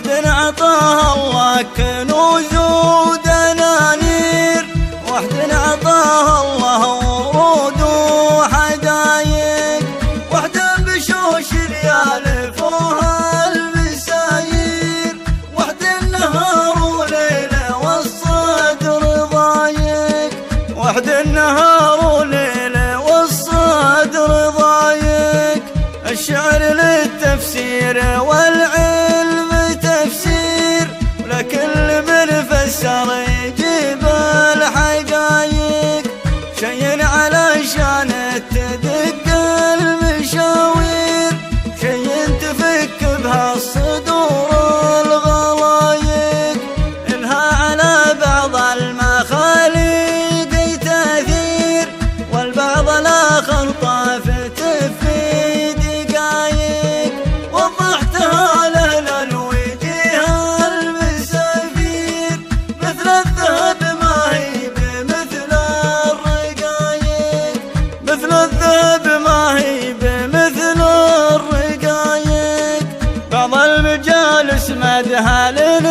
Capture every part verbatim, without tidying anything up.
وحد عطاه الله كنوز ودنانير، وحد عطاه الله ورود وحدايق، وحد بشوش يالفوها المساير، وحد النهار وليله والصدر ضايق، وحد النهار وليله والصدر ضايق. الشعر للتفسير والعلم تفسير، ولكل من فسر يجيب الحقايق، شي علشان تدق المشاوير، شي تفك بها الصدور الغلايق، إلها على بعض المخاليق تأثير، والبعض الآخر طافت في دقايق، وضحتها لنا الوجيه المسافير، مثل الذهب ما هي بمثل الرقايق، مثل الذهب ما هي بمثل الرقايق. بعض المجالس مدها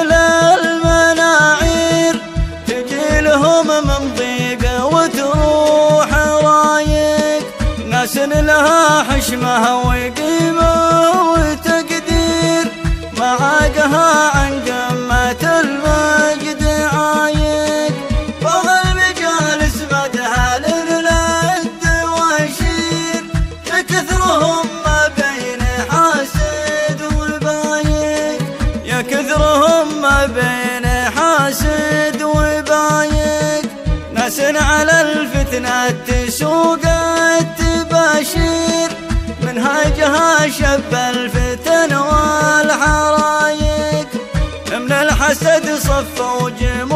للمناعير، تجي لهم من ضيق وتروح رايق، ناس لها حشمها وقيمة وتقدير، معاقها عن قمة المجد عايق. بعض المجالس مدها للدواشير، يكثرهم ما بين حاسد وبايق، يكثرهم ما بين حاسد وبايق. ناس على الفتنة تسوق التباشير، منهاجها شب الفتن والحرايق، من الحسد صفوا جمهور